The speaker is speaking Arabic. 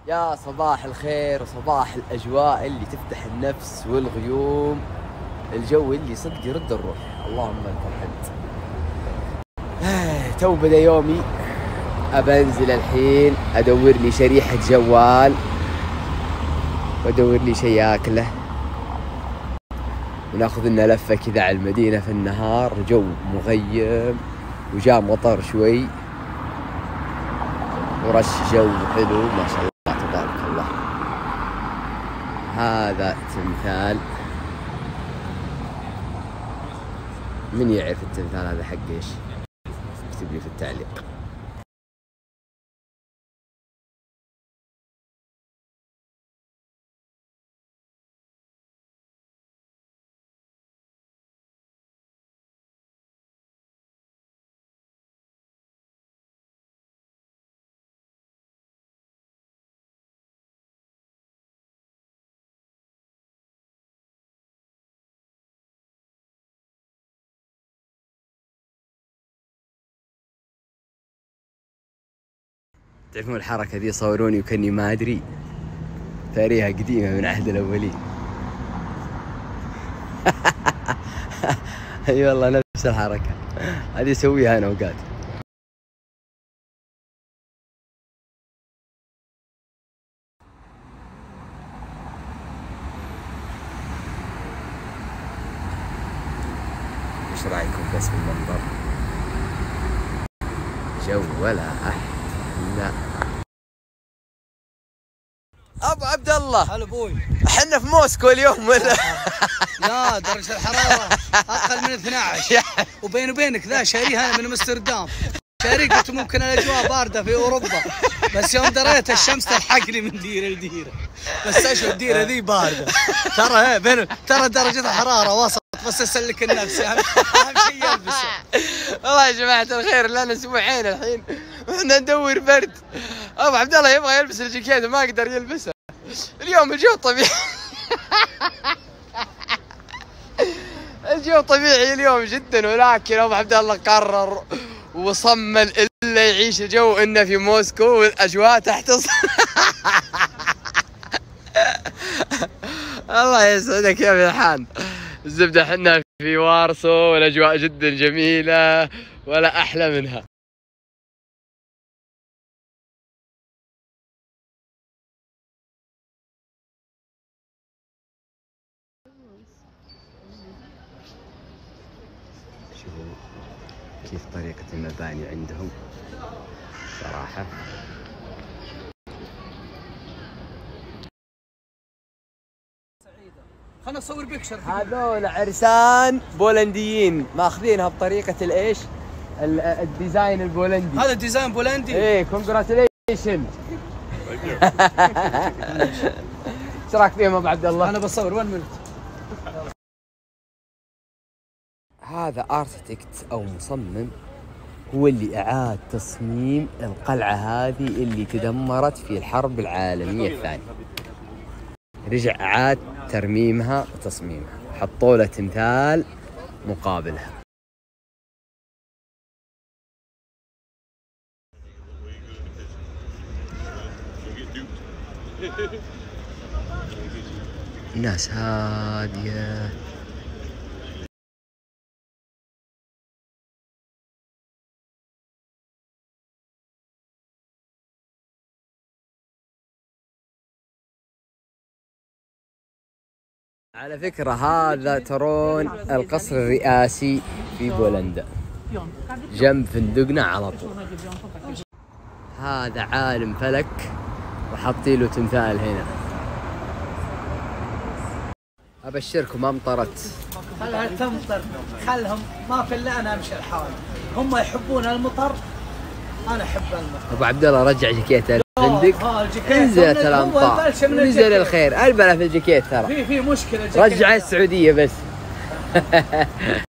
يا صباح الخير وصباح الأجواء اللي تفتح النفس والغيوم، الجو اللي صدق يرد الروح. اللهم لك الحمد. تو بدأ يومي، أبنزل الحين أدور لي شريحة جوال وأدور لي شيء أكله، وناخذ لنا لفة كذا على المدينة في النهار. جو مغيم وجاء مطر شوي ورش جو حلو ما شاء الله تبارك الله. هذا تمثال، من يعرف التمثال هذا حق ايش؟ اكتب لي في التعليق. تعرفون الحركة ذي؟ صوروني وكني ما أدري، تاريخها قديمة من عهد الأولين. أي والله نفس الحركة هذه أسويها أنا أوقات. إيش رأيكم بس بالمنظر؟ جو ولا أحلى. ابو عبد الله، هلا ابوي. احنا في موسكو اليوم ولا؟ لا درجة الحرارة أقل من 12 وبيني وبينك ذا شاريها أنا من أمستردام. شاري قلت ممكن الأجواء باردة في أوروبا، بس يوم دريت الشمس تلحقني من ديرة لديرة. بس أشوف الديرة ذي باردة ترى، ترى درجة الحرارة وسط، بس أسلك النفس أهم شيء يلبسه. والله يا جماعة الخير لنا أسبوعين الحين وإحنا ندور برد. أبو عبد الله يبغى يلبس الجاكيت ما أقدر يلبسه اليوم. الجو طبيعي. الجو طبيعي اليوم جدا، ولكن أبو عبد الله قرر وصمم إلا يعيش الجو إنه في موسكو والأجواء تحت الله يسعدك يا فرحان. الزبدة حنا في وارسو والأجواء جدا جميلة ولا أحلى منها. شوفوا كيف طريقة المباني عندهم صراحة. خلنا نصور بيكشر. هذول عرسان بولنديين ماخذينها بطريقة الايش؟ الديزاين البولندي. هذا ديزاين بولندي؟ ايه كونجراتيليشن. ايش رايك فيهم ابو عبد الله؟ انا بصور 1 مينت. هذا اركتكت او مصمم هو اللي اعاد تصميم القلعة هذه اللي تدمرت في الحرب العالمية الثانية. رجع اعاد ترميمها وتصميمها، حطوا له تمثال مقابلها. الناس هادية. على فكرة هذا ترون القصر الرئاسي في بولندا جنب فندقنا على طول. هذا عالم فلك وحاطين له تمثال هنا. أبشركم أمطرت. خلها تمطر، خلهم ما في إلا أنا أمشي الحال. هم يحبون المطر، أنا أحب المطر. أبو عبد الله رجع جاكيته الفندق، انزلت الأمطار ونزل الخير. البلا في الجاكيت ترى. في مشكلة. رجع السعودية بس.